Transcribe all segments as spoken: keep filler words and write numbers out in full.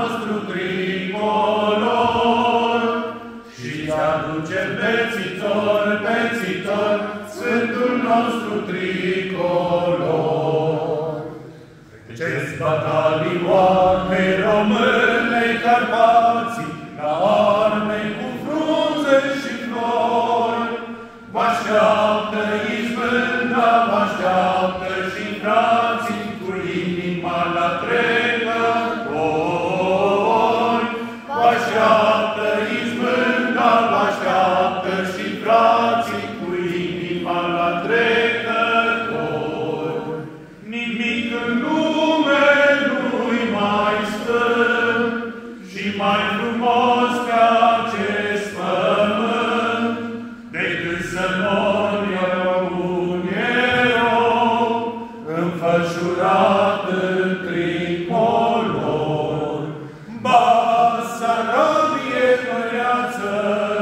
nostru tricolor și-ți aduce pețitor, pețitor, Sfântul nostru tricolor. Ce-ți batalioane române Carpații, la arme cu frunze și flori, vă-așteaptă izbânda, vă-așteaptă și frații, cu inima la trecători. Vă-așteaptă izbânda, vă-așteaptă și frații, cu inima la trecători. Nimic în lume nu-i mai sfânt și mai frumos ca acest pământ, decât să mori un erou înfășurat în tricolor. Basarabie măreață,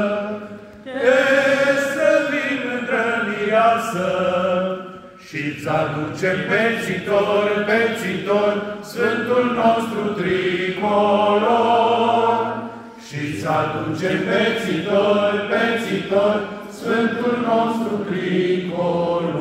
este vin îndrălioasă, și-ți aduce pețitor, pețitor, Sfântul nostru tricolor. Și-ți aduce pețitor, pețitor, Sfântul nostru tricolor.